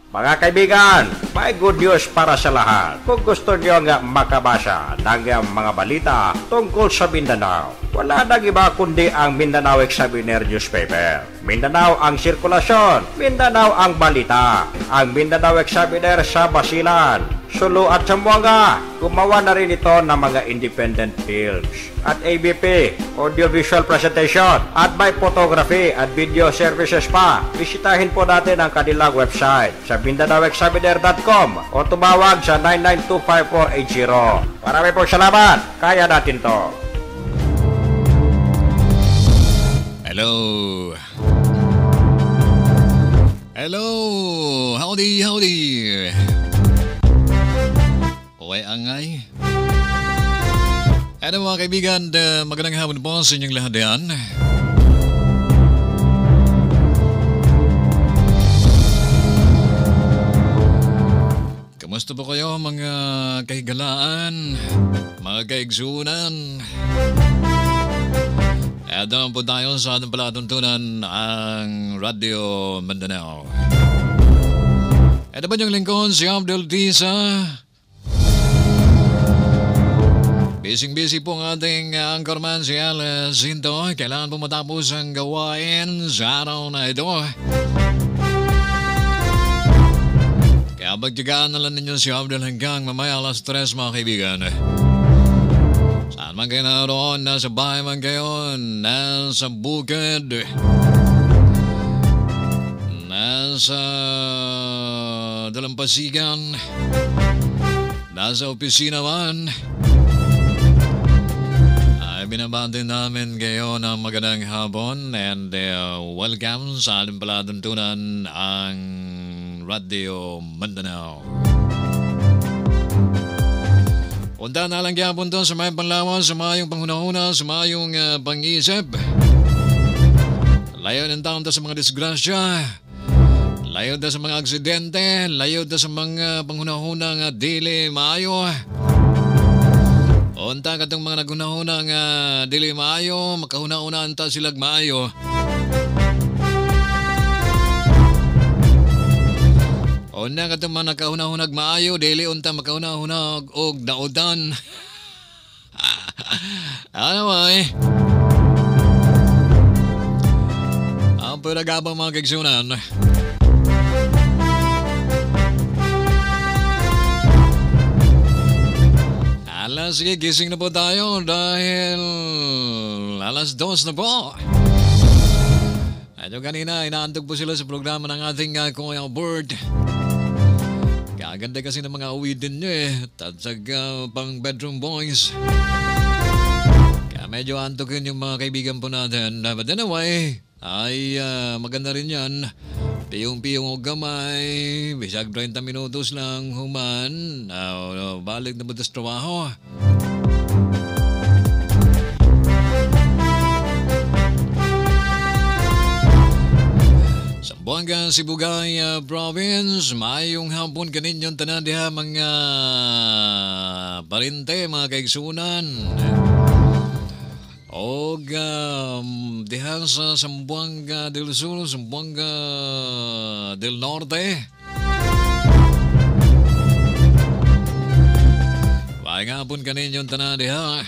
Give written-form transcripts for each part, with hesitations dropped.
Mga kaibigan, may good news para sa lahat. Kung gusto nyo nga makabasa ng mga balita tungkol sa Mindanao, wala nang iba kundi ang Mindanao Examiner newspaper. Mindanao ang sirkulasyon, Mindanao ang balita. Ang Mindanao Examiner sa Basilan, Sulu at Tawi-Tawi. Gumawa na rin ito ng mga independent films at ABP, audiovisual presentation, at may photography at video services pa. Bisitahin po natin ang kanilang website sa MindanaoExaminer.com o tumawag sa 9925480. Marami pong salamat. Kaya natin to. Hello. Hello. Howdy, howdy. Okay, angay. Ano mga kaibigan, magandang hapon po sa inyong lahat yan. Kamusta po kayo mga kahigalaan, mga kaigsunan? At naman po tayo sa ating palatuntunan ang Radyo Mindanao. Ito ba yung lingkod si Abdul Tisa? Busy-busy po ang ating anchorman si Alice Hinto. Kailangan po matapos ang gawain sa araw na ito. Kaya pagtigaan na lang ninyo si Abdul hanggang mamaya alas 3 mga kaibigan. Saan man kayo naroon, nasa bahay man kayo, nasa bukid, nasa dalampasigan, nasa opisina man, ay binabati namin kayo ng magandang hapon and welcome sa ating palatuntunan ang Radyo Mindanao. Punta na lang kaya punta sa may panlawan, sa mayong panghuna-huna, sa mayong pang-isip. Layo ng taon sa mga disgrasya, layo sa mga aksidente, layo sa mga panghuna-huna nga dili maayo. Unta katong mga naghuna-huna nga dili maayo, makahuna-hunaan ta silag maayo. Una ka itong mga nakahunahunag maayo, dili unta makahunahunag og daudan. Ano ay? Ang pinagabang mga kaigsunan. Sige, gising na po tayo dahil alas 2 na po. Ito kanina, inaantog po sila sa programa ng ating Kuya Board. Kaganda kasi ng mga uwidin nyo tatsag pang bedroom boys. Kaya medyo antokin yung mga kaibigan po natin. But anyway, ay maganda rin yan. Piyong-piyong o gamay, bisag 30 minutos lang human. Balik na ba tas trabaho? Sambuanga, Sibugay Province, mayong hapon kaninyong tanan diha mga parinte, mga kaigsunan. O diha sa Sambuanga del Sur, Sambuanga del Norte. Mayong hapon kaninyong tanan diha.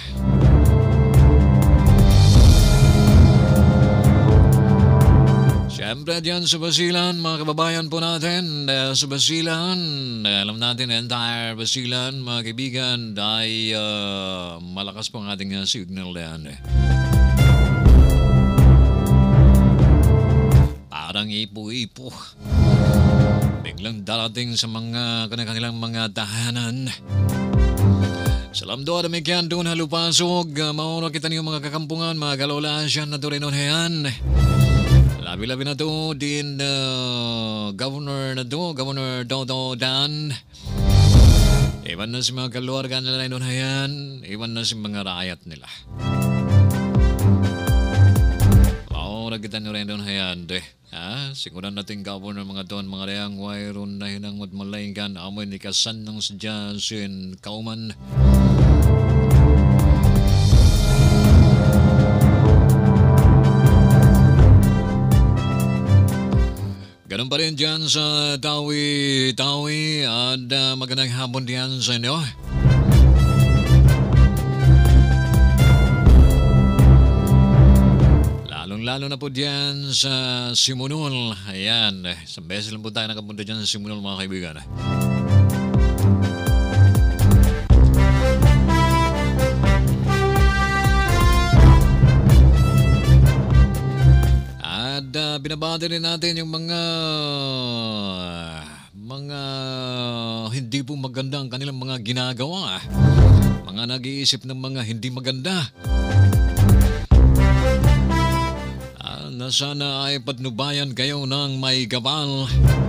Siyempre dyan sa Basilan, mga kababayan po natin, sa Basilan, alam natin, entire Basilan, mga kaibigan, ay malakas po ang ating signal yan. Parang ipo-ipo. Biglang darating sa mga kanilang mga tahanan. Salamdo at amikyan doon halupasog, mauna kita niyo mga kakampungan, mga kalolasyan na turinonhean. Labi-labi na to din Governor na to, Governor Dodo Dan. Iwan na si mga kaluarga nila nun hayan, iwan na si mga rakyat nila. Oo, nagkita nyo rin nun hayan, siguran natin Governor mga doon, mga reyang wayron na hinangot malaygan, amoy ni kasan ng sadyasin kauman. Ganun pa rin dyan sa Tawi-Tawi at magandang hapon diyan sa inyo. Lalo na po diyan sa Simunol. Ayan, isang beses lang po tayo nakapunta dyan sa Simunol mga kaibigan. At binabati rin natin yung mga hindi po maganda ang kanilang mga ginagawa. Mga nag-iisip ng mga hindi maganda. Na sana ay patnubayan kayo ng may kapal.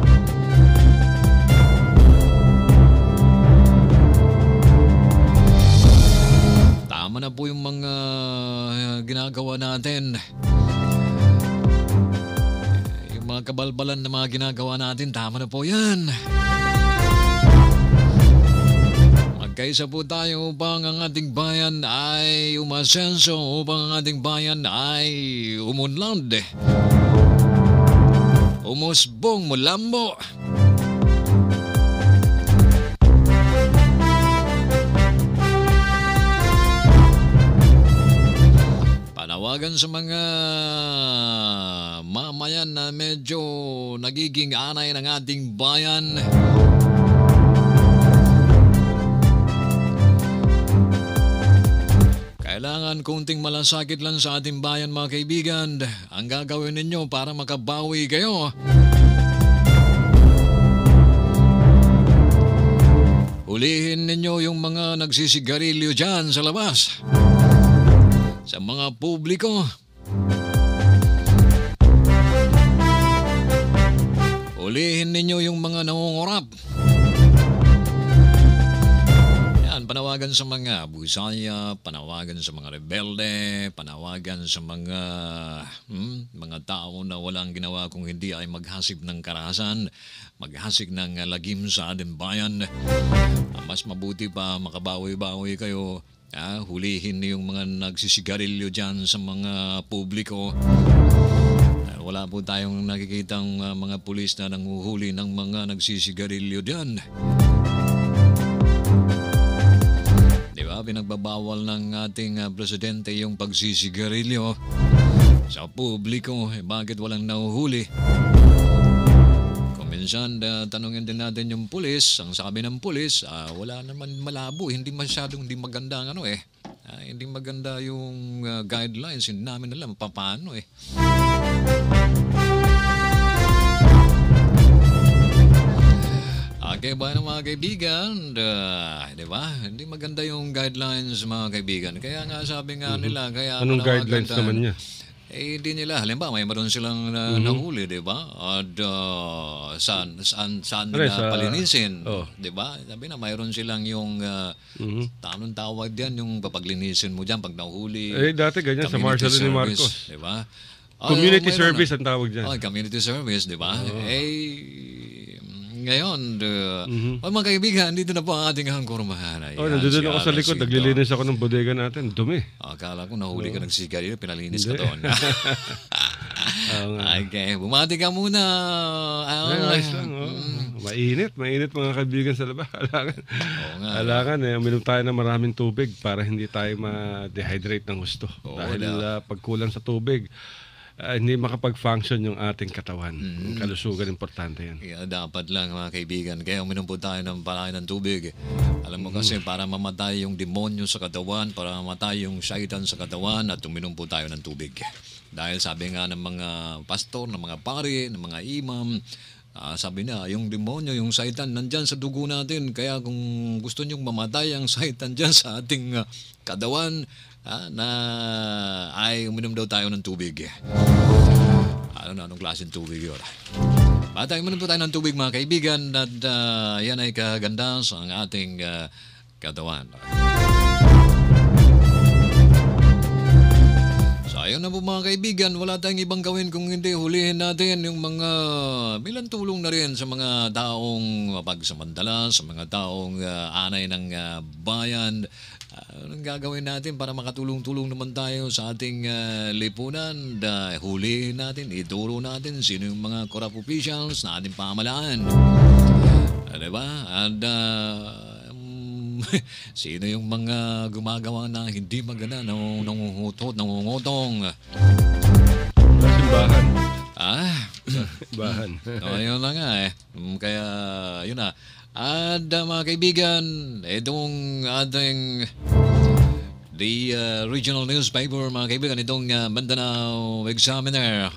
Tama na po yung mga ginagawa natin. Yung mga kabalbalan na mga ginagawa natin, tama na po yan. Magkaisa po tayo upang ang ating bayan ay umasenso, upang ang ating bayan ay umunlad. Umusbong, mulambo. Panawagan sa mga mamayan na medyo nagiging anay ng ating bayan. Kailangan kunting malasakit lang sa ating bayan mga kaibigan. Ang gagawin ninyo para makabawi kayo. Hulihin ninyo yung mga nagsisigarilyo dyan sa labas. Sa mga publiko. Hulihin ninyo yung mga nangungurap. Panawagan sa mga busaya, panawagan sa mga rebelde, panawagan sa mga tao na walang ginawa kung hindi ay maghasik ng karahasan, maghasik ng lagim sa ating bayan. Mas mabuti pa makabawi-bawi kayo. Hulihin yung mga nagsisigarilyo dyan sa mga publiko. Wala po tayong nakikitang mga pulis na nanguhuli ng mga nagsisigarilyo dyan. Pinagbabawal ng ating presidente yung pagsisigarilyo sa publiko. Bakit walang nahuhuli? Kung minsan tanungin din natin yung pulis, ang sabi ng pulis, wala naman malabo, hindi masyadong hindi maganda ang hindi maganda yung guidelines, hindi namin alam paano Okay ba ng mga kaibigan? Di ba? Hindi maganda yung guidelines mga kaibigan. Kaya nga sabi nga nila, kaya anong guidelines naman niya? Hindi nila. Halimbawa, may meron silang nahuli, di ba? At saan nila palinisin? Di ba? Sabi na, mayroon silang yung tanong tawag diyan, yung papaglinisin mo diyan pag nahuli. Dati ganyan sa Marshall ni Marcos. Di ba? Community service ang tawag diyan. Community service, di ba? Ngayon, mga kaibigan, dito na po ang ating hangkurmahan. Nandun ako sa likod, naglilinis ako ng bodega natin. Dumi. Akala ko nahuli ka ng sigarilyo, pinalinis ka doon. Okay, bumati ka muna. Ayos lang. Mainit mga kaibigan sa labas. Alangan, uminom tayo ng maraming tubig para hindi tayo ma-dehydrate ng gusto. Dahil pagkulang sa tubig, hindi makapag-function yung ating katawan. Kalusugan, importante yan. Yeah, dapat lang mga kaibigan. Kaya uminom po tayo ng parahin ng tubig. Alam mo kasi para mamatay yung demonyo sa katawan, para mamatay yung shaitan sa katawan, at uminom po tayo ng tubig. Dahil sabi nga ng mga pastor, ng mga pari, ng mga imam, sabi na, yung demonyo, yung shaitan, nandyan sa dugo natin. Kaya kung gusto nyong mamatay ang shaitan dyan sa ating katawan, na ay uminom daw tayo ng tubig. Anong klaseng tubig yun? Uminom po tayo ng tubig mga kaibigan, at yan ay kaganda sa ating katawan. So ayun na po mga kaibigan, wala tayong ibang gawin kung hindi hulihin natin yung mga bilang tulong na rin sa mga taong pagsamantala, sa mga taong anay ng bayan. Anong gagawin natin para makatulong-tulong naman tayo sa ating lipunan? Hulihin natin, ituro natin sino yung mga corrupt officials na ating pamahalaan. Diba? At sino yung mga gumagawa na hindi maganda, nangungutong. Simbahan. Simbahan. Yun na nga eh. Kaya, yun na. At mga kaibigan, itong ating the regional newspaper, mga kaibigan, itong Mindanao Examiner.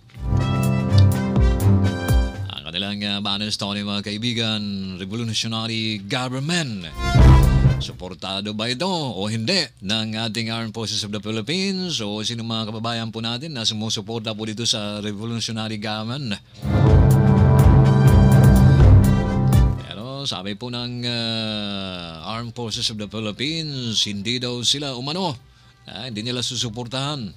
Ang kanilang banner story, mga kaibigan, revolutionary government. Suportado ba ito o hindi ng ating Armed Forces of the Philippines o sino mga kababayan po natin na sumusuporta po dito sa revolutionary government? Sabi po ng Armed Forces of the Philippines, hindi daw sila umano. Hindi nila susuportahan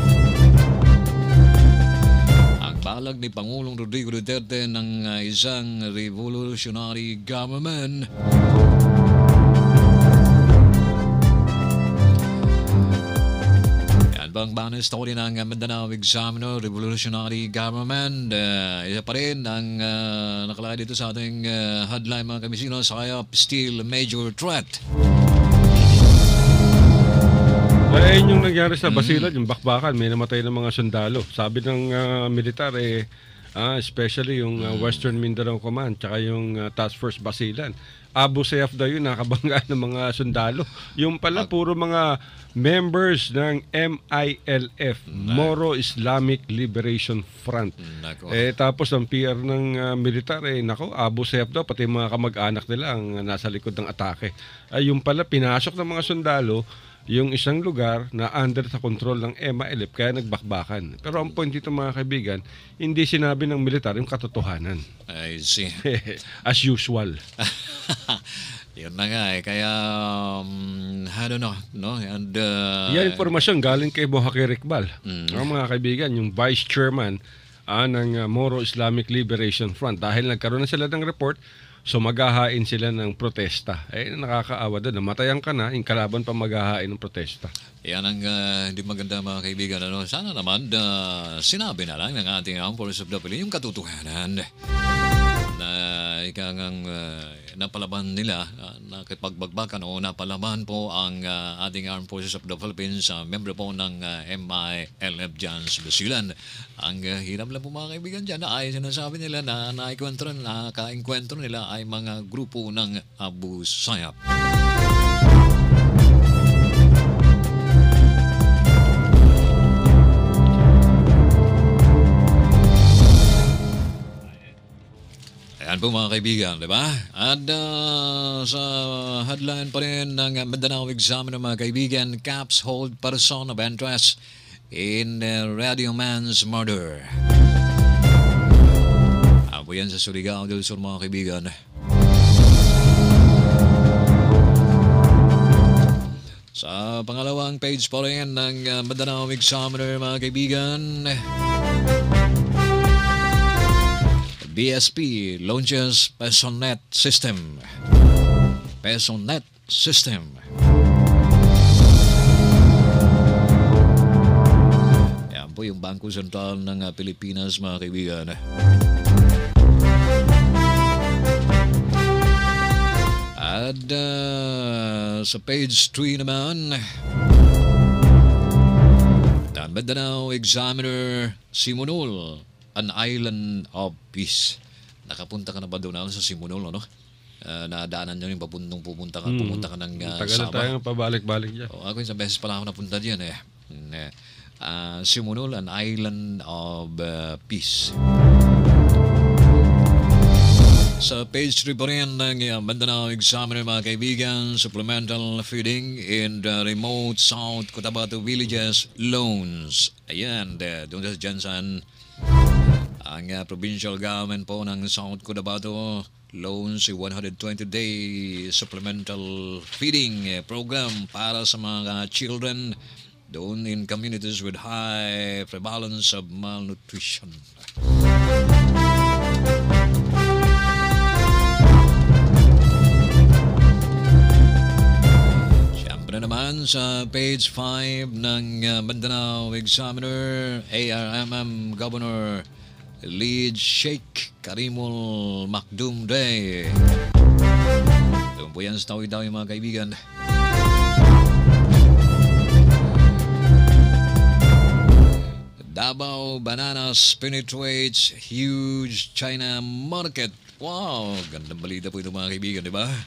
ang balag ni Pangulong Rodrigo Duterte ng isang revolutionary government. Bang banner story ng Mindanao Examiner, revolutionary government. Isa pa rin ang nakalagay dito sa ating headline, mga kamisino, Sayop still major threat. Yung nangyari sa Basilan, yung bakbakan, may namatay ng mga sundalo. Sabi ng militar, especially yung Western Mindanao Command, tsaka yung Task Force Basilan, Abu Sayyaf daw yun, nakabangga ng mga sundalo. Yung pala, puro mga members ng MILF, Moro Islamic Liberation Front. Tapos ang PR ng militar, Abu Sayyaf daw, pati mga kamag-anak nila ang nasa likod ng atake. Yung pala, pinasok ng mga sundalo yung isang lugar na under sa control ng MILF, kaya nagbakbakan. Pero ang point dito, mga kaibigan, hindi sinabi ng militar yung katotohanan. I see. As usual. Yun na nga kaya I don't know, no? And yan impormasyon galing kay Bohakir Iqbal. Mga kaibigan, yung vice chairman ng Moro Islamic Liberation Front, dahil nagkaroon na sila ng report, so maghahain sila ng protesta. Nakakaawa doon. Namatayan ka na, yung kalaban pa maghahain ng protesta. Yan ang hindi maganda, mga kaibigan. Sana naman sinabi na lang ng ating Armed Forces of the Philippines yung katotohanan na ikangang napalaban nila, nakipagbagbakan o napalaban po ang ating Armed Forces of the Philippines, member po ng MILF dyan sa Basilan. Ang hirap lang po, mga kaibigan, dyan na ay sinasabi nila na nakainkwentro nila ay mga grupo ng Abu Sayyaf. Ayan po, mga kaibigan, di ba? At sa headline pa rin ng Mindanao Examiner, mga kaibigan, Caps hold person of interest in Radio Man's murder. Apo yan sa Surigao del Sur, mga kaibigan. Sa pangalawang page pa rin ng Mindanao Examiner, mga kaibigan, BSP launches PesoNet system. PesoNet system. Yan po yung Bangko Sentral ng Pilipinas, mga kaibigan. At sa page 3 naman, the Mindanao Examiner, Simunul, an island of peace. Nakapunta ka na ba doon sa Simunul, ano? Nadaanan nyo yung pupunta ka ng tagal na tayong pabalik-balik dyan. Ako isang beses pala ako napunta dyan Simunul, an island of peace. Sa page 3 pa rin ng Mindanao Examiner, mga kaibigan, supplemental feeding in the remote South Cotabato villages loans. Ayan, doon sa Jansan, ang provincial government po ng South Cotabato loans 120-day supplemental feeding program para sa mga children doon in communities with high prevalence of malnutrition. Siyempre naman sa page 5 ng Mindanao Examiner, ARMM Governor Lead Sheikh Karimul Makdum Day. Doon po yan sa Tawi-Tawi mga kaibigan. Davao Bananas penetrates huge China market. Wow, gandang balita po ito mga kaibigan, di ba?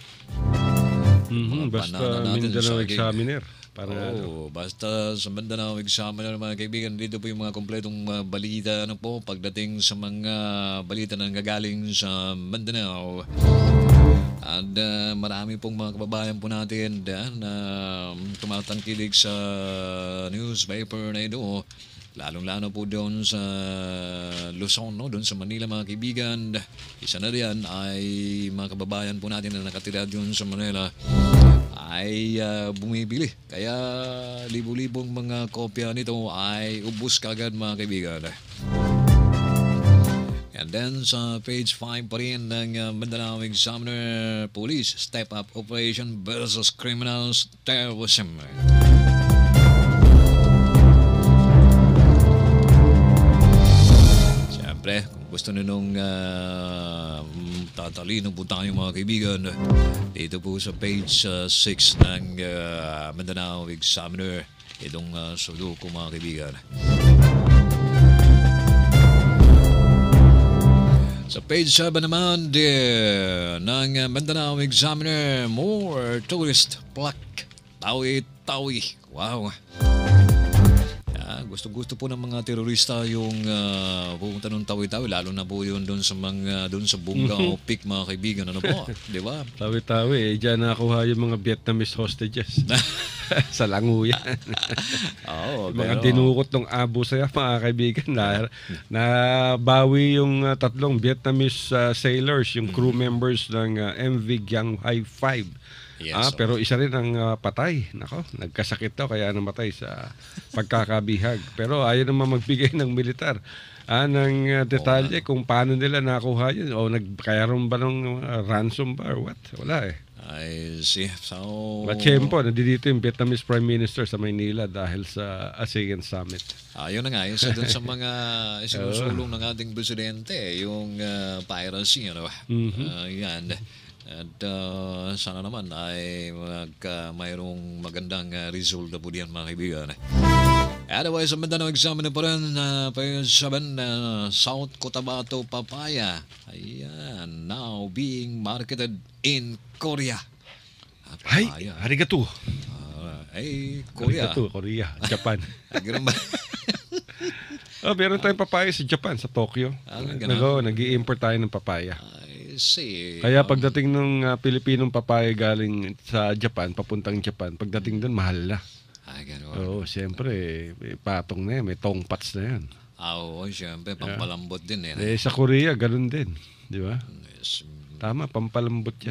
Basta Mindanao Examiner. Basta sa Mindanao Examiner mga kaibigan, dito po yung mga kompletong balita pagdating sa mga balita na gagaling sa Mindanao. At marami pong mga kababayan po natin na tumatangkilig sa newspaper na ito. Lalong-lalo po doon sa Luzon, doon sa Manila mga kaibigan. Isa na riyan ay mga kababayan po natin na nakatira doon sa Manila ay bumibili. Kaya libo-libong mga kopya nito ay ubos kagad mga kaibigan. And then sa page 5 pa rin ng Mindanao Examiner, Police Step Up Operation versus Criminals Terrorism. Siyempre, kung gusto nyo tatalino po tayo mga kaibigan, dito po sa page 6 ng Mindanao Examiner, itong Sulu mga kaibigan. Sa page 7 naman ng Mindanao Examiner, more tourist plaque, Tawi-Tawi. Wow! Gusto-gusto po ng mga terorista yung pupunta ng Tawi-Tawi, lalo na po yun doon sa Bunga o Peak mga kaibigan. Ano po? Di ba? Tawi-Tawi, dyan nakuha yung mga Vietnamese hostages. Sa Languyan. Mga dinukot ng Abu Sayyaf mga kaibigan. Nabawi yung tatlong Vietnamese sailors, yung crew members ng MV Giang-Hai 5. Yes, pero isa rin ang patay. Nako, nagkasakit daw kaya namatay sa pagkakabihag. Pero ayaw naman magbigay ng militar ng detalye kung paano nila nakuha yun. O nagkayaroon ba ng ransom ba or what? Wala eh. I see. So, Machempo, nandito yung Vietnamese Prime Minister sa Maynila dahil sa ASEAN Summit. Yun na nga, isa dun sa mga sinusulong ng ating presidente, yung piracy. Yan. At sana naman ay mayroong magandang resulta po diyan mga kaibigan. Otherwise, sa Mindanao Examiner pa rin, page 7, South Cotabato Papaya. Ayan, now being marketed in Korea. Ay, arigato. Korea. Arigato, Korea, Japan. Ganun ba? Meron tayong papaya sa Japan, sa Tokyo. Nag-i-import tayo ng papaya. Kaya pagdating ng Pilipinong papaya galing sa Japan, papuntang Japan, pagdating doon, mahal na. Oo, siyempre, patong na yan, may tongpats na yan. Oo, siyempre, pampalambot din yan. Sa Korea, ganun din. Di ba? Yes. Tama, pampalambot yan.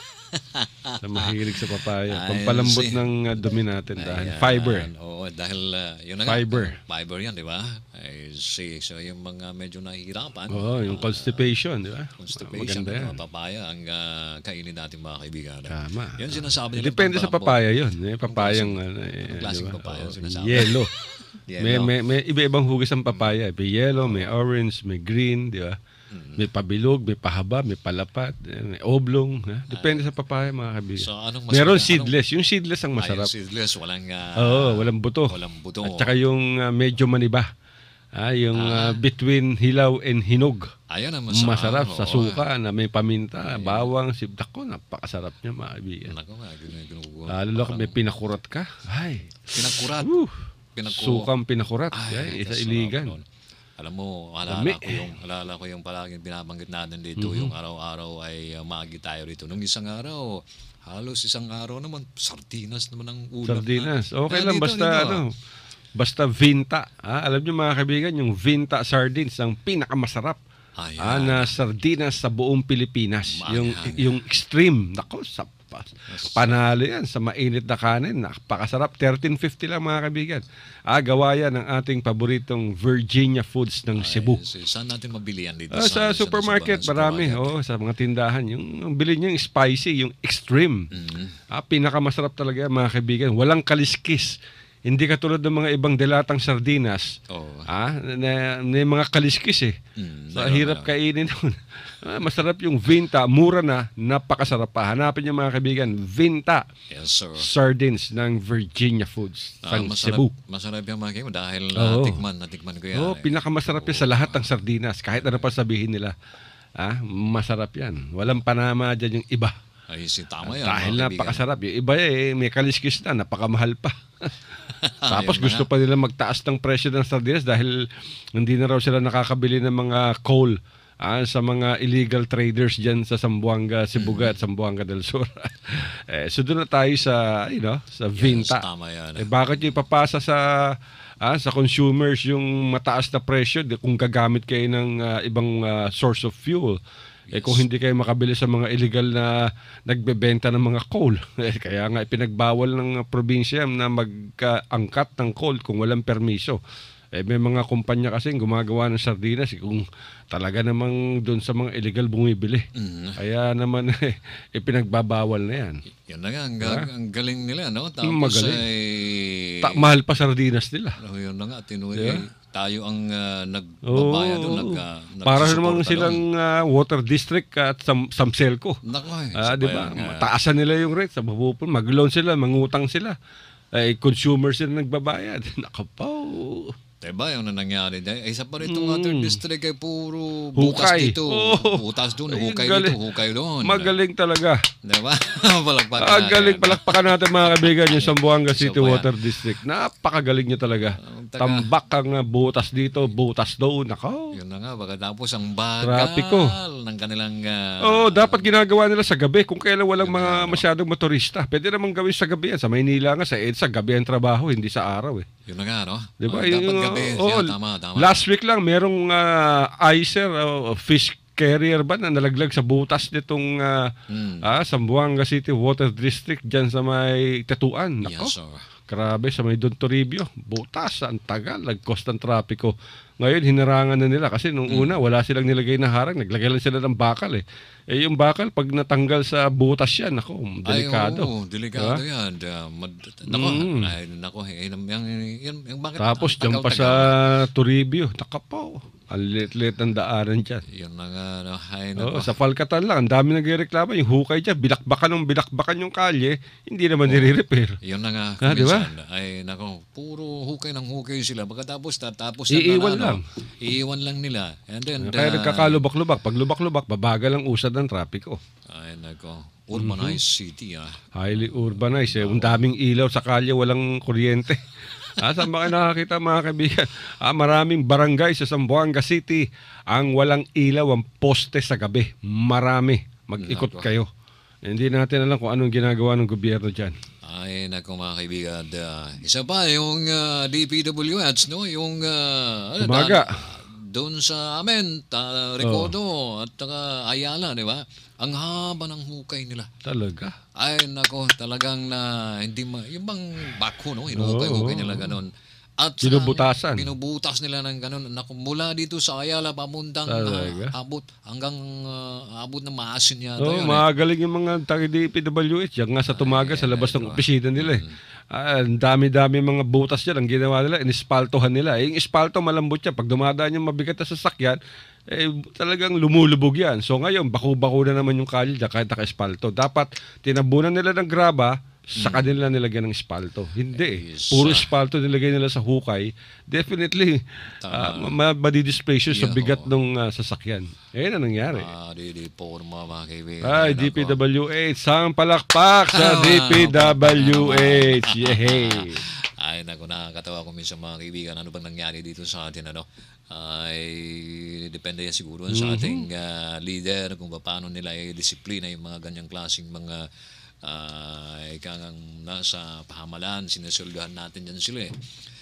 Sa mahilig sa papaya. Pampalambot ng dumi natin dahil fiber. Oo, dahil yun na fiber. Fiber yan, di ba? I see. So, yung mga medyo nahihirapan. Oo, yung constipation, di ba? Constipation, papaya ang kainin natin mga kaibigan. Tama. Yun sinasabi nila. Depende sa papaya yun. Papayang, klaseng papaya sinasabi. Yellow. May iba-ibang hugis ang papaya. May yellow, may orange, may green, di ba? May pabilog, may pahaba, may palapat, may oblong. Depende sa papaya mga kaibigan. So, meron seedless. Yung seedless ang masarap. Yung seedless, walang buto. Walang buto. At saka yung medyo maniba. Yung between hilaw and hinog. Ayan ang masarap sa suka na may paminta, bawang, sibdak ko. Napakasarap niya mga kaibigan. Lalo kung may pinakurat ka. Ay. Pinakurat? Sukang pinakurat. Isa iligan. Alam mo, alala ko yung palaging binabanggit natin dito, yung araw-araw ay magi tayo rito. Nung isang araw, halos isang araw naman, sardinas naman ang ulam. Sardinas. Okay lang, basta vinta. Alam niyo mga kaibigan, yung vinta sardines ang pinakamasarap na sardinas sa buong Pilipinas. Yung extreme. Nako, Panalo yan sa mainit na kanin. Napakasarap. 13.50 lang mga kaibigan. Gawa yan ng ating paboritong Virginia Foods ng Cebu. Saan natin mabili yan dito? Sa supermarket, marami. Sa mga tindahan. Yung bilhin nyo yung spicy, yung extreme. Pinakamasarap talaga mga kaibigan. Walang kaliskis. Hindi katulad ng mga ibang delatang sardinas. Na mga kaliskis eh. Hirap kainin doon. Masarap yung Vinta. Mura na. Napakasarap pa. Hanapin niyo mga kaibigan. Vinta. Yes, sir. Sardines ng Virginia Foods. Cebu. Masarap yung mga kaibigan dahil natikman ko yan. Pinakamasarap yan sa lahat ng sardinas. Kahit ano pa sabihin nila. Masarap yan. Walang panama dyan yung iba. Ay, tama yan. Dahil napakasarap. Yung iba may kaliskis na. Napakamahal pa. Tapos gusto pa nila magtaas ng presyo ng sardinas dahil hindi na raw sila nakakabili ng mga coal sa mga illegal traders dyan sa Zamboanga, Sibuga at Zamboanga del Sur. So doon na tayo sa sa Vinta. Yes, tama yan. Bakit yung ipapasa sa consumers yung mataas na presyo kung gagamit kayo ng ibang source of fuel? Kung hindi kayo makabili sa mga illegal na nagbebenta ng mga coal. Kaya nga ipinagbawal ng probinsya na mag-angkat ng coal kung walang permiso. May mga kumpanya kasing gumagawa ng sardinas kung talaga namang doon sa mga illegal bumibili. Kaya naman ipinagbabawal na yan. Yan na nga, ang galing nila, no? Tapos magaling. Mahal pa sardinas nila. Yun na nga, tayo ang nagbabayad doon. Para naman silang water district at Samselco. Diba? Taasan nila yung rate. Mag-loan sila, mangutang sila. Consumers sila nagbabayad. Nakapaw. Diba yung nangyari? Isa pa rin itong water district ay puro butas dito. Butas doon, hukay dito, hukay doon. Magaling talaga. Diba? Galing palakpakan natin mga kaibigan yung Zamboanga City Water District. Napakagaling niya talaga. Tambak ang butas dito, butas doon. Yun na nga, tapos ang bagal ng kanilang... dapat ginagawa nila sa gabi kung kailan walang mga masyadong motorista. Pwede naman gawin sa gabi yan. Sa Maynila nga, sa EDSA, gabi ang trabaho, hindi sa araw eh. Yun na nga, no? Diba? Dapat gabi. Tama. Last week lang, merong icer, fish carrier ba na nalaglag sa butas nitong Zamboanga City Water District dyan sa may Tetuan. Yes, sir. Grabe, sa may Don Toribio. Butas, ang tagal, nag-cost ng trapiko. Ngayon, hinarangan na nila kasi nung una, wala silang nilagay na harang. Naglagay lang sila ng bakal eh. Yung bakal, pag natanggal sa butas yan, delikado. Delikado yan. Bakit tapos, dyan pa sa Toribio, nakapaw. Ang lit-lit ng daanan dyan. Yun na nga. Sa Falcatan lang, ang dami nagreklamo. Yung hukay dyan, binakbakan yung kalye, hindi naman nire-repair. Yun na nga. Diba? Puro hukay ng hukay sila. Tapos iiwan lang nila. And then, kaya nagkakalubak-lubak. Pag lubak-lubak, babagal ang usad ng trapiko. Ay, urbanized city, Highly urbanized. Ang daming ilaw sa kalye, walang kuryente. Saan ba kayo nakakita mga kaibigan? Maraming barangay sa Zamboanga City ang walang ilaw, ang poste sa gabi. Marami. Mag-ikot kayo. Hindi natin alam kung anong ginagawa ng gobyerno dyan. Ay, naku mga kaibigan. Isa pa, yung DPWH, no? Yung... Umaga. Doon sa amin, Recodo at Ayala, di ba? Ang haba ng hukay nila. Talaga? Ay, nako, talagang yung bang bako, no? Hinukay-hukay nila ganun. At binubutasan. Binubutas nila ng ganun. Naku, mula dito sa Ayala, pamuntang abot ng maasin niya. Magaling yung mga taga-DPWH. Yan nga sa Tumaga, sa labas ng opisina nila eh. Ang dami-dami mga butas dyan. Ang ginawa nila, inispaltohan nila. Yung ispalto malambot yan. Pag dumadaan yung mabigat na sasakyan, talagang lumulubog yan. So ngayon, bako-bako na naman yung kalye dyan kahit naka-espalto. Dapat tinabunan nila ng graba, sa kanila nilagyan ng espalto. Hindi puro espalto nilagay nila sa hukay. Definitely, madidisplay siya sa bigat ng sasakyan. Yan ang nangyari. Ay, DPWH. Sang palakpak sa DPWH. Yehey! Ay, naku, nakakatawa ko minsan mga kaibigan. Ano bang nangyari dito sa atin, ay depende yan siguro sa ating leader kung paano nila i-disiplina yung mga ganyang klaseng mga ikang nasa pahamalan, sinesoldahan natin dyan sila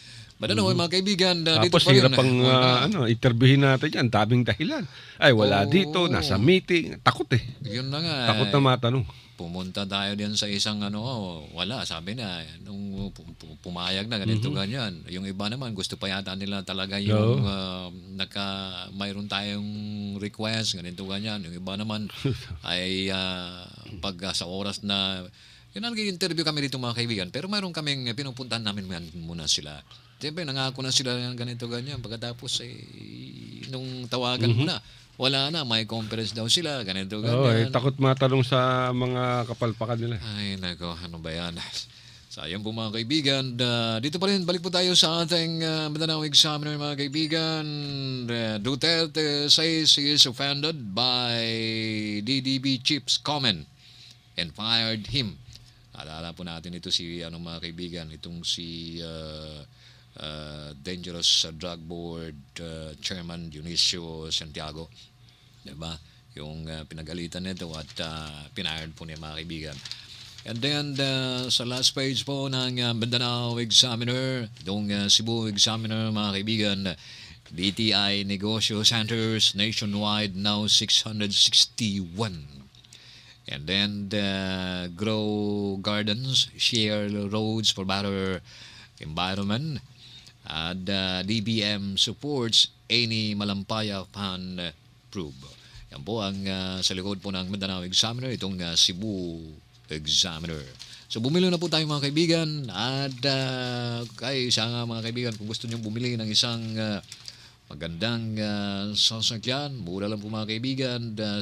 But ano, mga kaibigan, dito Tapos pa rin. hirap pang interviewin natin yan. Daming dahilan. Ay, wala dito, nasa meeting. Takot eh. Yun na nga. Takot na matanong. Pumunta tayo diyan sa isang wala, sabi na, nung pumayag na, ganito, ganyan. Yung iba naman, gusto pa yata nila talaga yung mayroon tayong request, ganito, ganyan. Yung iba naman ay pag sa oras na, yun ang interview kami dito mga kaibigan, pero mayroon kaming pinupuntahan namin muna sila. Siyempre, nangako na sila ng ganito, ganyan. Pagkatapos, nung tawagan mo na, wala na, may conference daw sila, ganito, ganyan. Takot matanong sa mga kapalpakan nila. Ay, nako, ano ba yan? Sayang po mga kaibigan. Dito pa rin, balik po tayo sa ating Mindanao Examiner mga kaibigan. Duterte says he is offended by DDB chief's comment and fired him. Alala po natin ito si mga kaibigan, itong si Dangerous Drug Board Chairman Dionisio Santiago, diba? Yung pinagalitan nito at pinahired po niya mga kaibigan. And then sa last page po ng Mindanao Examiner, itong Cebu Examiner mga kaibigan, DTI Negosyo Centers nationwide now 661. And then Grow Gardens share roads for better environment. And DBM supports any Malampaya Pan Prove. Yan po ang sa likod po ng Mindanao Examiner, itong Cebu Examiner. So bumili na po tayo mga kaibigan. At kay isa nga mga kaibigan, kung gusto nyo bumili ng isang magandang sasakyan, mura lang po mga kaibigan,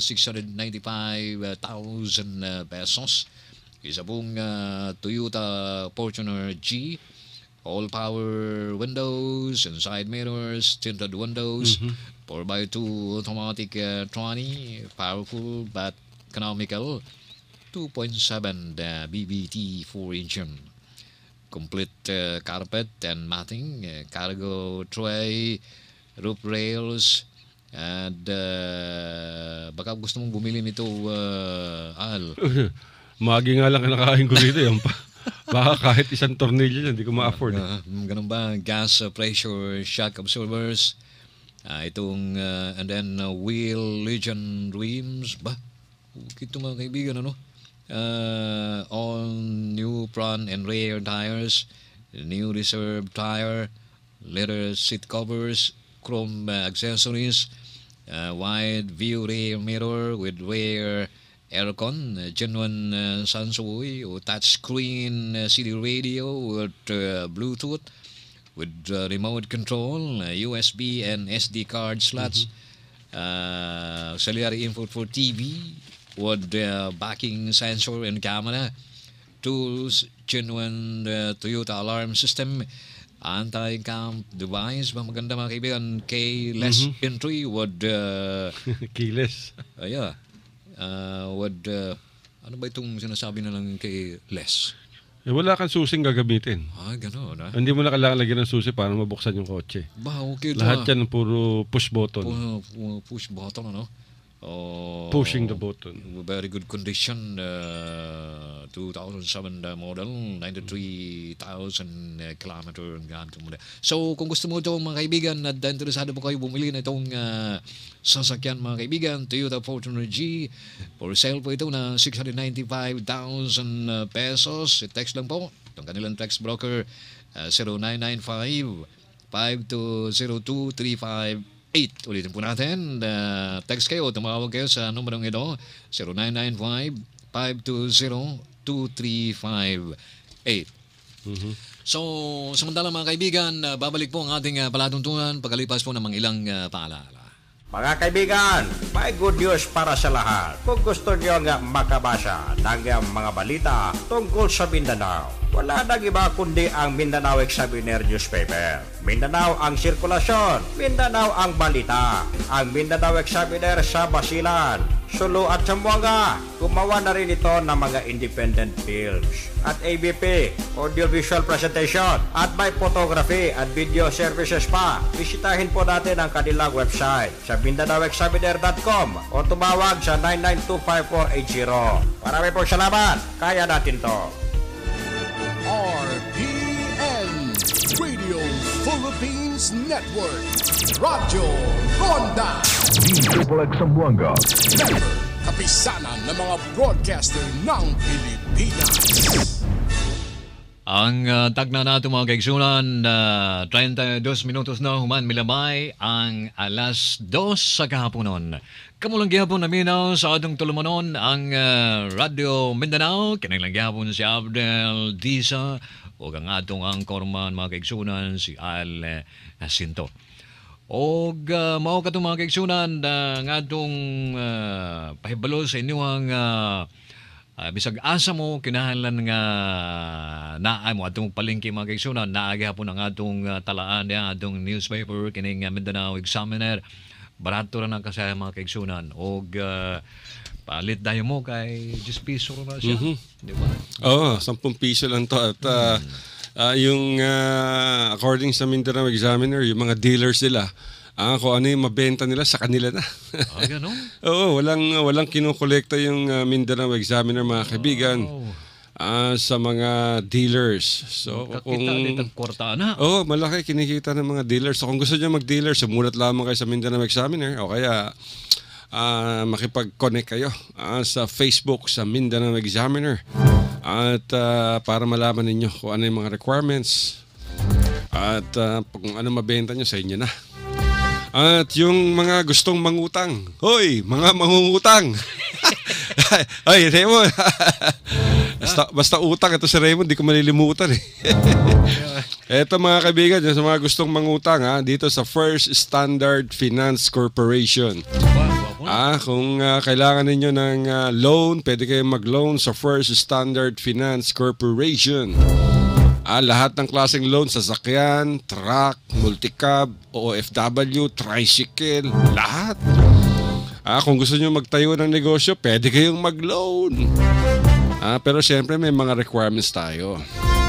695,000 pesos. Isa pong Toyota Fortuner G, all-power windows and side mirrors, tinted windows, 4x2 automatic tranny, powerful but economical, 2.7 BBT 4-engine. Complete carpet and matting, cargo tray, roof rails, and baka gusto mong bumili nito, Al. Magi nga lang kinakain ko dito. Yan pa. Baka kahit isang tornilyo yan, hindi ko ma-afford. Ganun ba? Gas pressure shock absorbers. And then wheel Legion rims. Ba? Ito mga kaibigan, ano? All new front and rear tires, new reserve tire, leather seat covers, chrome accessories, wide view rear mirror with rear aircon, genuine Sansui or touchscreen CD radio with Bluetooth with remote control, USB and SD card slots, auxiliary input for TV with backing sensor and camera, tools, genuine Toyota alarm system, anti-camp device, maganda mga kaibigan, keyless entry with keyless. Ano ba itong sinasabi na lang keyless? Wala kang susing gagamitin. Gano'n. Hindi mo na kailangan lagyan ng susi para mabuksan yung kotse. Okay. Lahat yan puro push button. Push button, ano? Pushing the button. Very good condition. 2007 model, 93,000 kilometer ang gamit mo. So, kung gusto mo ito mga kaibigan at interesado po kayo bumili na itong sasakyan mga kaibigan, Toyota Fortuner G, for sale po ito na 695,000 pesos. I-text lang po itong kanilang text broker, 0995-5202-358. Ulitin po natin, text kayo, tumawag kayo sa numerong ito, 0995-520-2358. So, samantala mga kaibigan, babalik po ang ating palatuntunan pagkalipas po ng mga ilang paalala. Mga kaibigan, may good news para sa lahat. Kung gusto nyo nga makabasa ng mga balita tungkol sa Mindanao, wala nang iba kundi ang Mindanao Examiner newspaper. Mindanao ang sirkulasyon, Mindanao ang balita. Ang Mindanao Examiner sa Basilan, Sulu at Zamboanga. Gumawa na rin ito ng mga independent films at ABP, audiovisual presentation, at may photography at video services pa. Bisitahin po natin ang kanilang website sa MindanaoExaminer.com o tumawag sa 9925480. Marami pong salamat. Kaya natin to. RPN Radio Philippines Network. Radyo Ronda. DXXX Zamboanga. Member, kapisanan ng mga broadcaster ng Pilipinas. Ang tagna nato mga kaigsunan, 32 minutos na human milamay ang alas 2 sa kahaponon. Kamulang gihapon naminaw sa atong tulumanon ang Radyo Mindanao. Kanilang gihapon si Abdel Disa o ang atong angkorman mga kaigsunan si Al Jacinto. O mao katong mga kaigsunan ng atong pahibalo sa inyong bisag asa mo kinahanglan nga naa mo atong palengke mga kaigsunan, naagi hapon ang atong talaan niya, atong newspaper kining Mindanao Examiner. Barato ra na kasi mga kaigsunan og palit dayo mo kay 10 piso na siya. Di ba? Oo, 10 piso lang to at yung according sa Mindanao Examiner, yung mga dealers nila, kung ano yung mabenta nila sa kanila na. Gano'n? Oo, walang kinukolekta yung Mindanao Examiner mga kaibigan sa mga dealers. So, kakita din ang kwarta na. Oo, malaki kinikita ng mga dealers. So kung gusto niyo mag-dealer, sumulat lamang kayo sa Mindanao Examiner o kaya makipag-connect kayo sa Facebook sa Mindanao Examiner at para malaman ninyo kung ano yung mga requirements at kung ano mabenta nyo sa inyo na. At yung mga gustong mangutang, hoy, mga mangungutang. Ay, Raymond. basta utang ito si Raymond, di ko malilimutan eh. Eto mga kaibigan, sa mga gustong mangutang dito sa First Standard Finance Corporation. Kung kailangan ninyo ng loan, pwede kayong mag-loan sa First Standard Finance Corporation. Lahat ng klaseng loan, sasakyan, truck, multicab, OFW, tricycle, lahat. Kung gusto nyo magtayo ng negosyo, pwede kayong mag-loan. Pero siyempre may mga requirements tayo.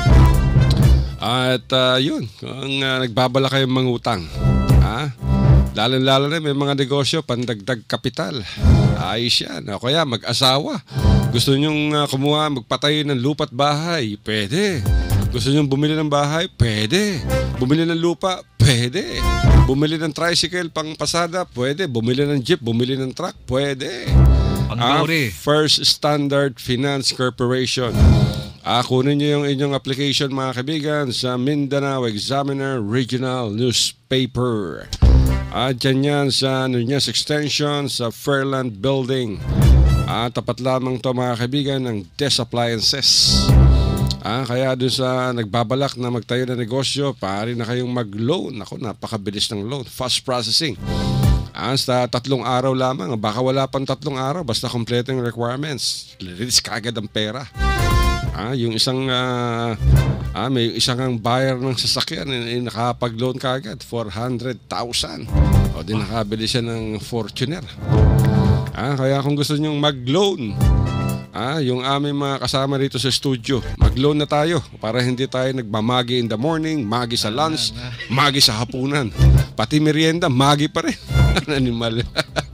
At yun, kung nagbabala kayong mangutang, lalo-lalo na may mga negosyo, pandagdag kapital. Ayos yan. O kaya mag-asawa. Gusto nyong kumuha, magpatayo ng lupa't bahay, pwede. Gusto nyo bumili ng bahay? Pwede. Bumili ng lupa? Pwede. Bumili ng tricycle pang pasada? Pwede. Bumili ng jeep? Bumili ng truck? Pwede. First Standard Finance Corporation. Kunin nyo yung inyong application mga kaibigan sa Mindanao Examiner Regional Newspaper. Dyan yan sa Nunez Extension sa Fairland Building. Tapat lamang to mga kaibigan ng Des Appliances. Kaya doon sa nagbabalak na magtayo ng negosyo, pari na kayong mag-loan. Ako, napakabilis ng loan. Fast processing. Sa 3 araw lamang. Baka wala pang 3 araw. Basta kompleto yung requirements. Release kagad ang pera. Yung isang may isang ang buyer ng sasakyan nakapag-loan kagad 400,000. O di nakabili siya ng Fortuner. Kaya kung gusto niyo mag-loan, yung aming mga kasama rito sa studio, mag-loan na tayo para hindi tayo nagmamagi in the morning, magi sa lunch, magi sa hapunan. Pati merienda, magi pa rin. Animal.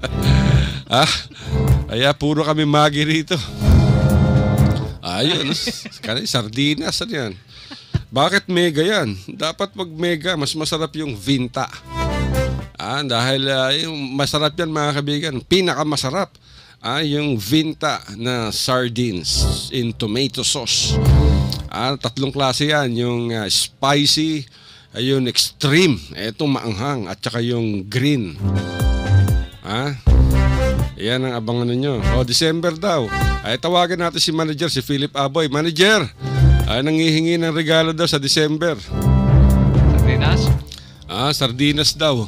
Kaya puro kami magi rito. Ayun, sardinas yan. Bakit mega yan? Dapat pag mega, mas masarap yung Vinta. Dahil yung masarap yan mga kaibigan, pinakamasarap. Yung Vinta na sardines in tomato sauce. 3 klase yan, yung spicy, yung extreme, etong maanghang, at saka yung green. Yan ang abangan ninyo. December daw. Tawagan natin si manager, si Philip Aboy. Manager, nangihingi ng regalo daw sa December. Sardinas? Sardinas daw.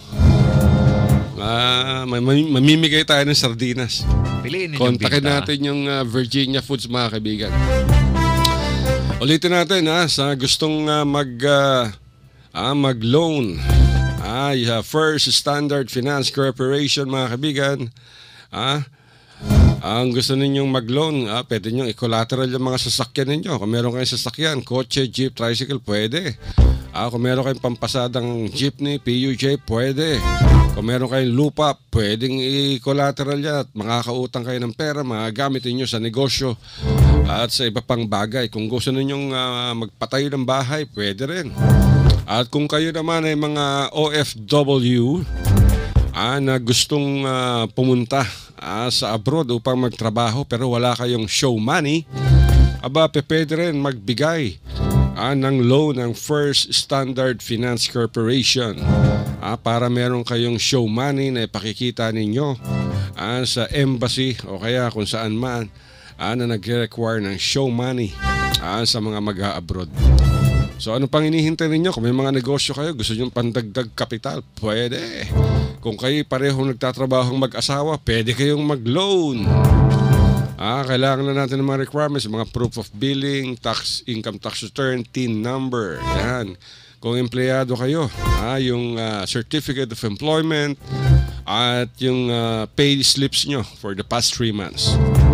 Mamimigay tayo ng sardinas. Kontakin natin yung Virginia Foods mga kaibigan. Ulitin natin sa gustong mag-loan. First Standard Finance Corporation mga kaibigan. Ang gusto ninyong mag-loan, pwede nyo i-collateral yung mga sasakyan ninyo. Kung meron kayong sasakyan, kotse, jeep, tricycle, pwede. Kung meron kayong pampasadang jeepney, PUJ, pwede. Kung meron kayong lupa, pwedeng i-collateral yan at makakautang kayo ng pera, magagamit ninyo sa negosyo at sa iba pang bagay. Kung gusto ninyong magpatayo ng bahay, pwede rin. At kung kayo naman ay mga OFW na gustong pumunta sa abroad upang magtrabaho pero wala kayong show money, pwede rin magbigay ng loan ng First Standard Finance Corporation para meron kayong show money na ipakikita ninyo sa embassy o kaya kung saan man na nag-require ng show money sa mga mag-a-abroad. So ano pang hinihintay ninyo? Kung may mga negosyo kayo, gusto nyo pandagdag kapital, pwede. Kung kayo parehong nagtatrabahong mag-asawa, pwede kayong mag-loan. Kailangan na natin ng mga requirements, mga proof of billing, income tax return, TIN number. Yan. Kung empleyado kayo, yung certificate of employment at yung pay slips nyo for the past 3 months.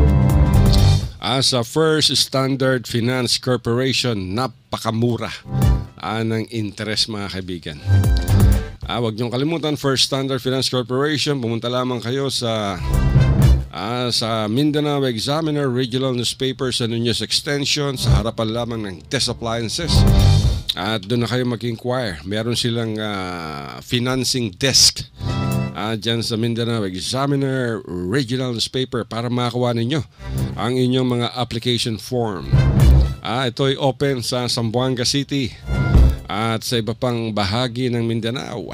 Sa First Standard Finance Corporation, napakamura ng interest mga kaibigan. Huwag niyong kalimutan, First Standard Finance Corporation, pumunta lamang kayo sa Mindanao Examiner Regional Newspaper sa Nunez Extension, sa harapan lamang ng Test Appliances. At doon na kayo mag-inquire. Meron silang financing desk dyan sa Mindanao Examiner Regional Newspaper para makakuha ninyo ang inyong mga application form. Ito ay open sa Zamboanga City at sa iba pang bahagi ng Mindanao.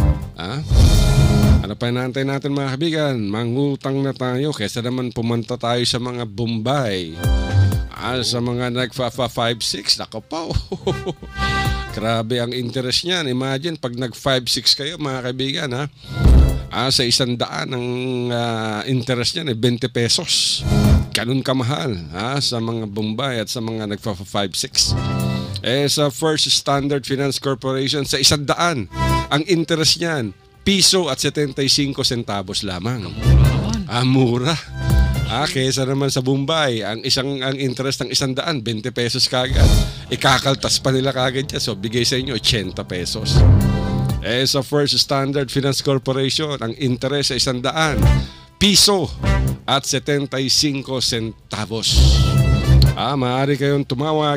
Ano pa inaantay natin mga kaibigan? Mangutang na tayo kaysa naman pumunta tayo sa mga Bombay. Sa mga nagfa 5-6, nako po. Grabe ang interest niyan. Imagine pag nag 5-6 kayo mga kaibigan sa 100 ang interest niyan 20 pesos. Ganun kamahal sa mga Bombay at sa mga nagfa 5-6. Sa First Standard Finance Corporation, sa 100 ang interest niyan piso at 75 centavos lamang. Mura. Kesa naman sa Bombay, ang interest ng 100, 20 pesos kagad. Ikakaltas pa nila kagad yan. So, bigay sa inyo 80 pesos. Sa First Standard Finance Corporation, ang interest sa 100, piso at 75 centavos. Maaari kayong tumawag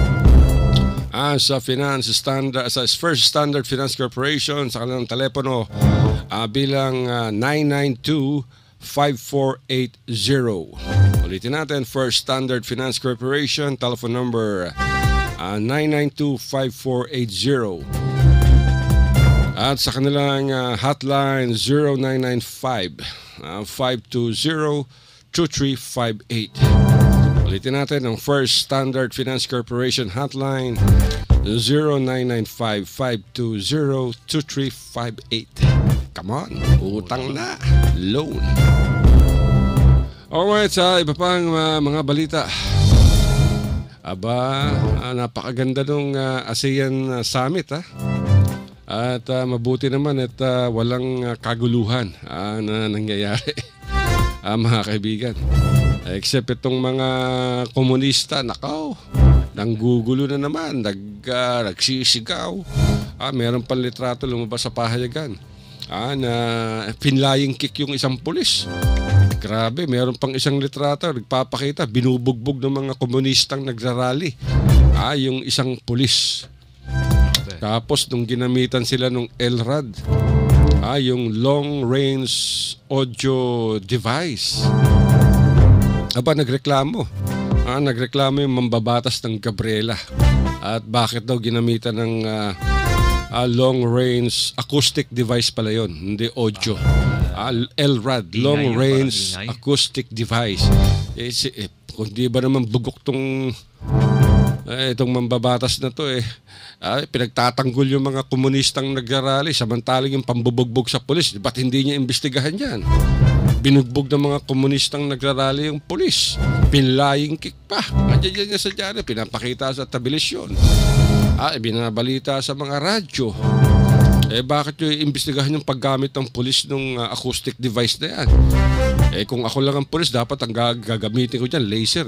sa First Standard Finance Corporation sa kanilang telepono bilang 992-5480. Ulitin natin, First Standard Finance Corporation, telephone number 992-5480. At sa kanilang hotline 0995-520-2358. Ulitin natin ang First Standard Finance Corporation hotline 0995-520-2358. Come on, utang na, loan. Alright, sa iba pang mga balita. Napakaganda nung ASEAN Summit At mabuti naman at walang kaguluhan na nangyayari mga kaibigan. Except itong mga komunista, nakaw, nanggugulo na naman, nagsisigaw. Meron pang litrato lumabas sa pahayagan na pinlaying kick yung isang pulis. Grabe, meron pang isang litrato, nagpapakita, binubugbog ng mga komunistang nagrarally yung isang pulis. Tapos nung ginamitan sila nung LRAD, yung long range audio device, nagreklamo yung mambabatas ng Gabriela. At bakit daw ginamitan ng long range acoustic device pala yon, hindi audio. LRAD, long range acoustic device. Kung di ba naman bugok itong mambabatas na to pinagtatanggol yung mga komunistang nagrarally samantalang yung pambubugbog sa pulis. Ba't hindi niya imbestigahan yan? Binugbog ng mga komunistang nagrarally yung pulis. Pinlaying kick pa. Andiyan niya sa dyan. Pinapakita sa television. Binabalita sa mga radyo. Bakit nyo iimbestigahan yung paggamit ng pulis ng acoustic device na yan? Kung ako lang ang pulis, dapat ang gagamitin ko dyan, laser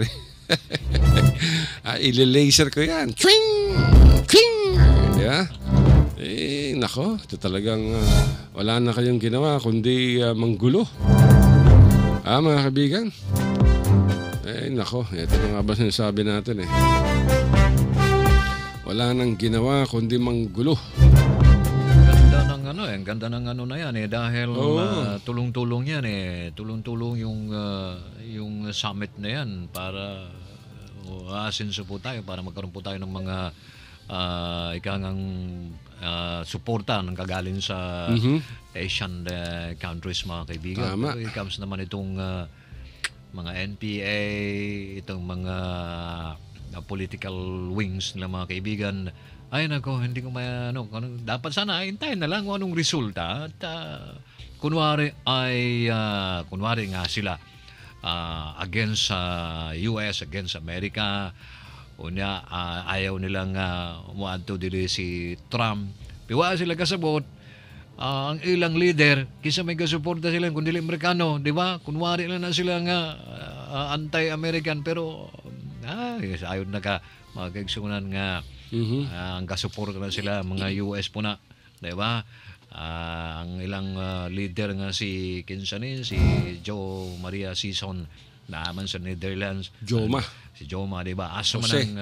Ile-laser ko yan. Twing! Twing! Yeah? Nako, ito talagang wala na kayong ginawa kundi manggulo. Mga kaibigan. Nako, ito na nga ba sinasabi natin wala nang ginawa kundi manggulo. Ang ganda ng ano na yan dahil tulong-tulong yan tulong-tulong yung summit na yan para asenso po tayo para magkaroon po tayo ng mga ikangang suporta ng kagaling sa Asian countries mga kaibigan. Tama. Pero it comes naman itong mga NPA, itong mga political wings nila mga kaibigan. Ay nako, hindi ko dapat sana hintayin na lang kung anong resulta at kunwari nga sila against US, against America. Unya ayaw nilang muadto diri si Trump. Piwa sila kasabot ang ilang leader kisa may gasuporta sila kundi Amerikano, di ba? Kunwari lang na sila nga anti-American pero ayaw na ka magkaigsunan nga ang kasuporta na sila mga US po na, di ba? Ang ilang leader nga si Kinsanin, si Joe Maria Sison naman sa Netherlands. Si Joma, di ba? Asa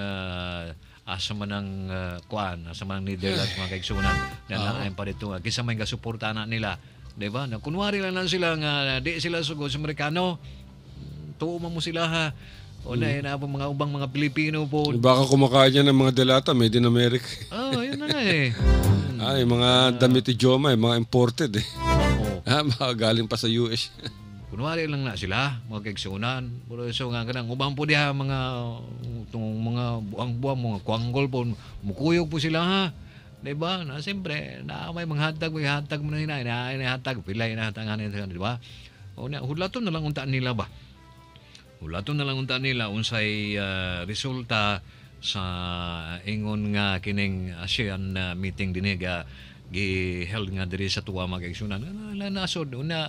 man ang Netherlands mga kaigsunan. Nalain pa dito. Kisa may kasuporta na nila, di ba? Na kunwari lang sila nga di sila sugod sa Amerikano. Tuuma mo sila ha. O na po mga ubang mga Pilipino po. Baka kumakain niya ng mga delata made in America. Yun na Ay, mga damit ni Joma, mga imported mga galing pa sa US. Kunwari lang na sila, mga kaigsunan. Pero so nga kanang ubang po diha mga buang-buang, mga kuanggol po, mukuyog po sila ha. Diba? Na siyempre, may mga hatag mo na hinahatag, pilay na hatanganin sila, diba? O na, hulaton na lang untaan nila ba? Hulaton na lang untaan nila unsay resulta sa ingon nga kining ASEAN meeting dinhi gi-held nga diri sa tuwa mga kaigsunan. Nasod una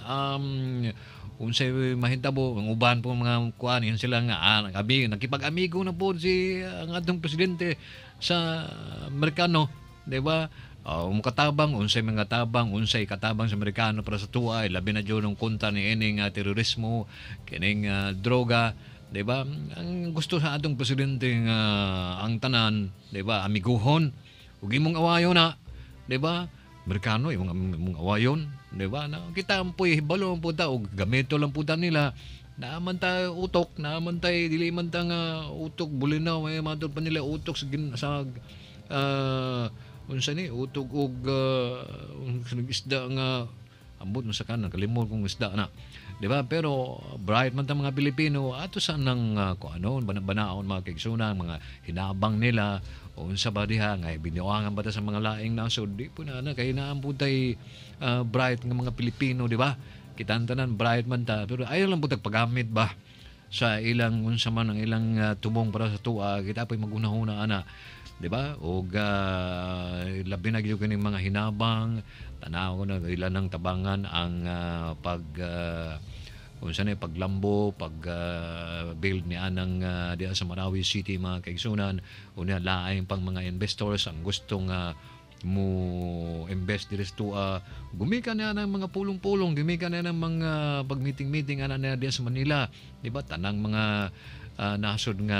unsay mahitabo ang uban po mga kuan yan sila nga nakipag-amigo na po si ang atong presidente sa Amerikano, di ba? Katabang unsay mga tabang unsay katabang sa Amerikano para sa tuwa labi na jud ng kunta ni ining terorismo kining droga, di ba? Ang gusto sa atong presidente ang tanan, di ba, amiguhon ug imong awayon na, di ba? Amerikano imong awayon, di ba? Na kita ampoy hibalo po ta og gamito lang po ta nila. Naaman ta utok, naaman tay dili man ta nga utok bulinaw may matod pa nila utok sa unsa ni utok og isda nga ambot mo sa kanan kalimot kung isda na, di ba? Pero bright man ta mga Pilipino ato sa nang banaon mga kaigsunan mga hinabang nila unsa ba diha nga biniwangan ba ta sa mga laing nasod, di po na kay naamputay bright nga mga Pilipino, di ba? Kitantanan bright man ta pero ayaw lang putag paggamit ba sa ilang unsa man ang ilang tumong para sa tuwa kita po'y magunahuna ana, di ba? Og labi na gyud kining mga hinabang tanaw na ilan ng tabangan ang unsa na paglambo build ni anang diha sa Marawi City mga kaigsunan unya laing pang mga investors ang gustong mo invest diri sa gumikan na ng mga pulong-pulong gumikan na ng mga pag-meeting ana na diha sa Manila, di ba? Tanang mga nasod nga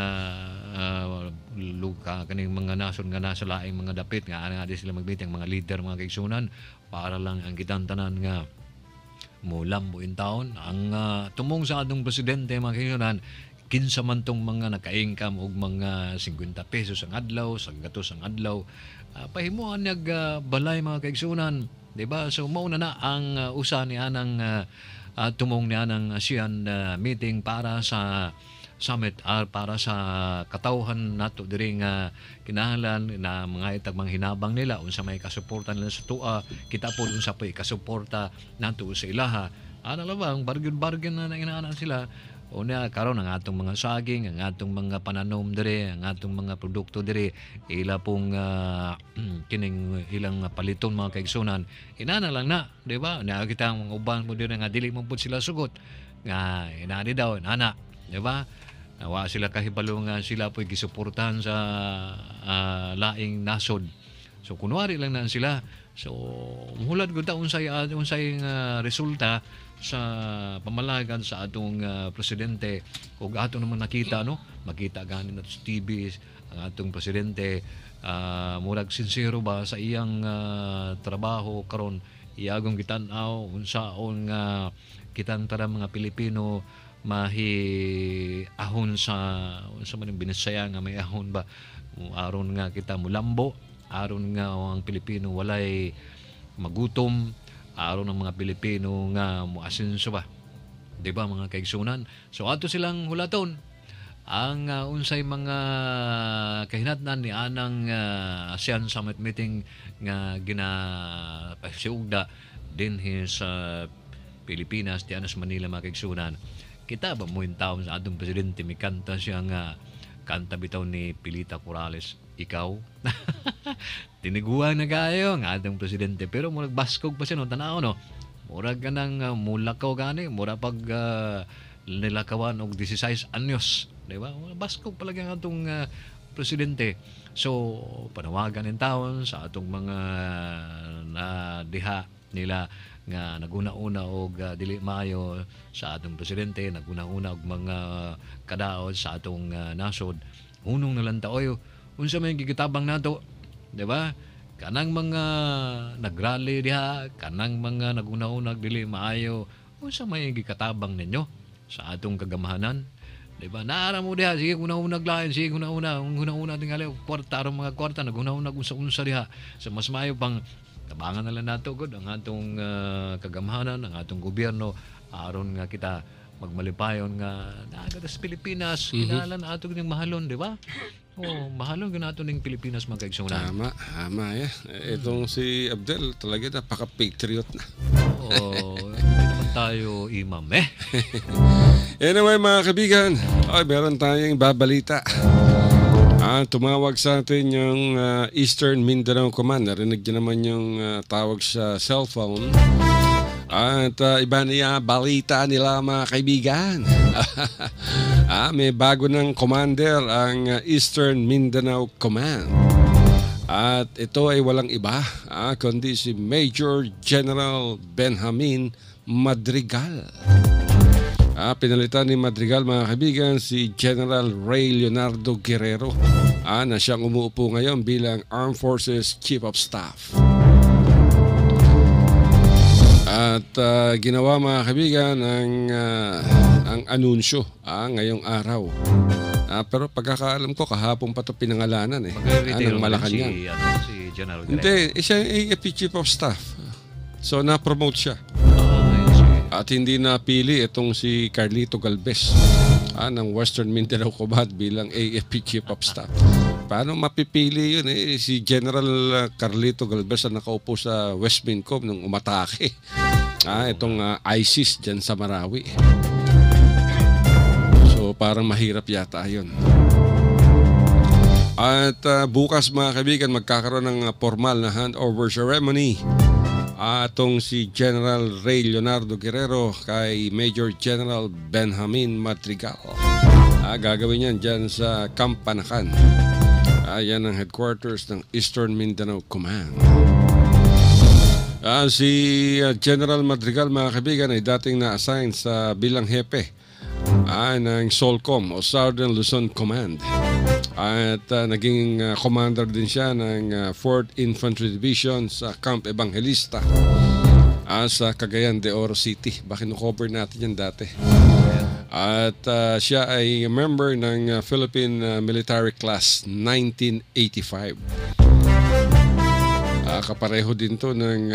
luka kaning mga nasod nga nasa laing mga dapit nga ana di sila mag-meeting mga leader mga kaigsunan para lang ang gitantanan nga mulambo in town ang tumong sa atong presidente mga kaigsunan kinsa man tong mga naka-income og mga 50 pesos ang adlaw, 100 ang adlaw, pahimuan balay mga kaigsunan, di ba? So mao na ang usa ni anang tumong ni anang ASEAN meeting para sa summit para sa katawhan nato diri nga kinahanglan na mga itag mga hinabang nila unsa may kasuporta nila sa tuwa kita po unsa pay kasuporta nato sa ilaha ana labang bargain na inaanan sila. Una karon ang atong mga saging, ang atong mga pananom dire, ang atong mga produkto dire, ila pong kining ilang paliton mga kaigsunan. Inana lang na, di ba? Na kita ang mga uban mo dire nga dili mo pud sila sugot. Nga inani daw, inana, di ba? Nawa sila kahibalo nga sila po'y gisuportahan sa laing nasod So kunwari lang na sila. So muhulad gud ta unsay resulta sa pamalagan sa atong presidente ug ato naman nakita no, makita gani na sa TV ang atong presidente murag sincero ba sa iyang trabaho karon, iyagong gitan-aw unsaon nga kitang tara mga Pilipino ahon sa man yung binisaya nga may ahon ba aron nga kita mulambo, aron nga ang Pilipino walay magutom, aron ang mga Pilipino nga muasenso ba, di ba mga kaigsunan? So ato silang hulaton ang unsay mga kahinatnan ni anang ASEAN Summit Meeting nga ginapasiugda dinhi sa Pilipinas, diyan sa Manila mga kaigsunan. Kita ba mo yung taon sa atong presidente, may kanta siya nga, kanta bitaw ni Pilita Corrales, ikaw? Tiniguan na kayo ang atong presidente, pero murag baskog pa siya, no? Tanaw, no? Murag ka nang mulakaw gani, murag pag nilakawan og 16 anyos, di ba? Baskog palagi ang atong presidente. So, panawagan ng taon sa atong mga diha nila nga naguna-una og dili maayo sa atong presidente, naguna-una og mga kadaot sa atong nasod. Unong nalanta oy, unsa may gigitabang nato, di ba? Kanang mga nagrally diha, kanang mga naguna-una og dili maayo, unsa may gikatabang ninyo sa atong kagamahanan? Di ba? Naara mo diha, sige una-una naglain, sige una-una tingali kwarta aron mga kwarta, naguna-una unsa diha. So mas maayo pang tabangan na lang nato gud ang atong kagamahanan, ang atong gobyerno aron nga kita magmalipayon nga naagad sa Pilipinas, kinalan ato ning mahalon, di ba? Oh, mahalon gyud nato ning Pilipinas mga kaigsunan. Tama ya. Itong si Abdel talaga napaka-patriot na. Naman tayo imam Anyway mga kaibigan, meron tayong babalita. Tumawag sa atin yung Eastern Mindanao Command. Narinig niyo naman yung tawag sa cellphone. At iba niya balita nila mga kaibigan. May bago ng commander ang Eastern Mindanao Command. At ito ay walang iba kundi si Major General Benjamin Madrigal. Pinalitan ni Madrigal mga kaibigan si General Ray Leonardo Guerrero na siyang umuupo ngayon bilang Armed Forces Chief of Staff. At ginawa mga kaibigan ang anunsyo ngayong araw. Pero pagkakaalam ko kahapon pa ito pinangalanan ng Malacanang. Si General Guerrero. Hindi, siya ay AFP Chief of Staff. So na-promote siya. At hindi napili itong si Carlito Galvez ng Western Mindanao Command bilang AFP Chief of Staff. Paano mapipili yun si General Carlito Galvez na nakaupo sa West Mincom nung umatake itong ISIS dyan sa Marawi. So parang mahirap yata yun. At bukas mga kaibigan magkakaroon ng formal na handover ceremony atong si General Ray Leonardo Guerrero kay Major General Benjamin Madrigal. Gagawin yan dyan sa Camp Panakan. Yan ang headquarters ng Eastern Mindanao Command. Si General Madrigal mga kaibigan ay dating na-assign sa bilang hepe ng SOLCOM o Southern Luzon Command. At naging commander din siya ng 4th Infantry Division sa Camp Evangelista sa Cagayan de Oro City. Bakit no-cover natin yan dati. At siya ay member ng Philippine Military Class 1985. Kapareho din to ng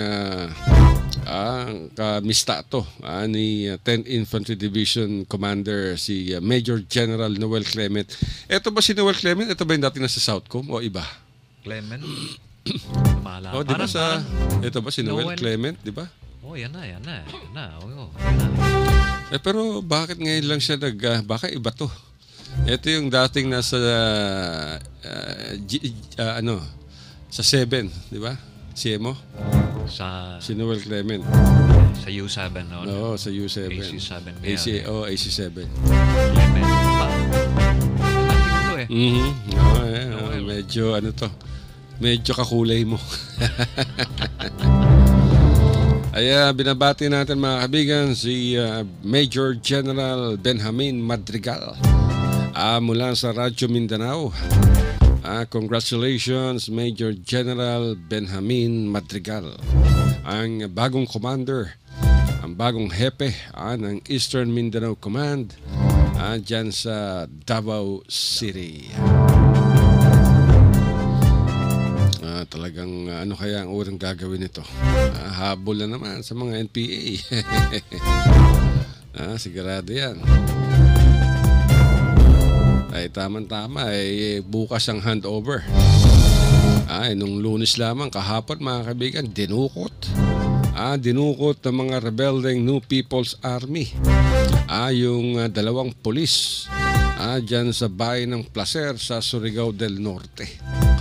kamistato ni 10th Infantry Division Commander si Major General Noel Clement. Ito ba si Noel Clement? Ito ba yung dating nasa Southcom o iba? Clement? Di ba ito ba si Noel Clement, di ba? Yan na. Pero bakit ngayon lang siya baka iba to? Ito yung dating nasa sa 7, di ba? CMO? Si Noel Clement. Sa U7, no? Oo, sa U7. AC7. AC7. Clement pa. Medyo to. medyo kakulay mo. Ay binabati natin mga kaibigan si Major General Benjamin Madrigal mula sa Radyo Mindanao. Congratulations Major General Benjamin Madrigal, ang bagong commander, ang bagong hepe ng Eastern Mindanao Command dyan sa Davao City. Talagang ano kaya ang unang gagawin nito? Habol na naman sa mga NPA. Sigurado yan. Ay tama-tama ay bukas ang handover. Nung Lunes lamang kahapon mga kaibigan, dinukot ng mga rebelding New People's Army yung dalawang pulis dyan sa bayan ng Placer sa Surigao del Norte.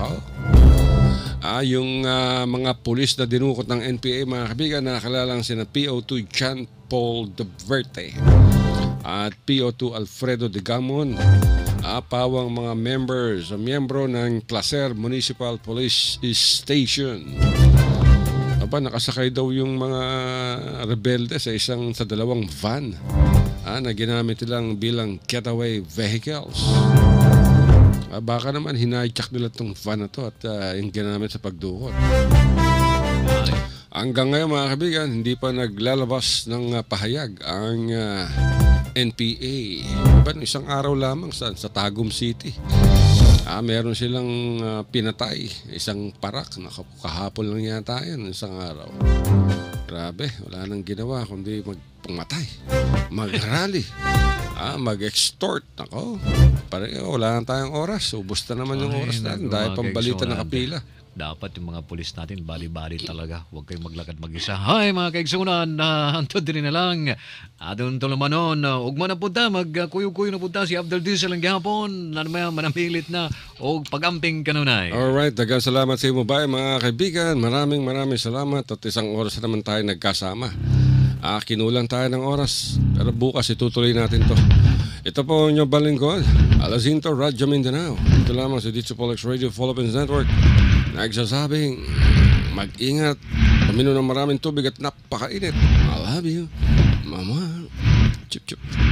Yung mga pulis na dinukot ng NPA mga kaibigan, nakakalalang sina PO2 John Paul De Verte at PO2 Alfredo de Gamon, pawang mga miyembro ng Placer Municipal Police Station. Nakasakay daw yung mga rebelde sa dalawang van na ginamit nilang bilang getaway vehicles. Baka naman hinijack nila itong van na to at yung ginamit sa pagdukot. Hanggang ngayon mga kaibigan, hindi pa naglalabas ng pahayag ang NPA. Isang araw lamang sa Tagum City. Meron silang pinatay, isang parak. Kahapon lang yata yan, isang araw. Grabe, wala nang ginawa kundi magpumatay, mag-rally, mag-extort. Wala nang tayong oras. Ubus na naman yung oras natin dahil pambalita na kapila. Dapat yung mga pulis natin bali-bali talaga. Huwag kayong maglakad mag-isa. Hay mga kaigsunan, antod din na lang. Adon tulumanon, ugma na punta, magkuyo-kuyo na punta si Abdul Diesel ang gihapon. Manamilit na o pag-amping kanunay. Alright, dagang salamat sa imo ba mga kaibigan. Maraming salamat at isang oras na naman tayo nagkasama. Kinulang tayo ng oras, pero bukas itutuloy natin to. Ito po ang inyong balingkod, Alazinto, Radyo Mindanao. Ito lamang sa DXXX Radio Philippines Network. Nagsasabing, mag-ingat, paminom ng maraming tubig at napakainit. I love you, Mama. Chup chup.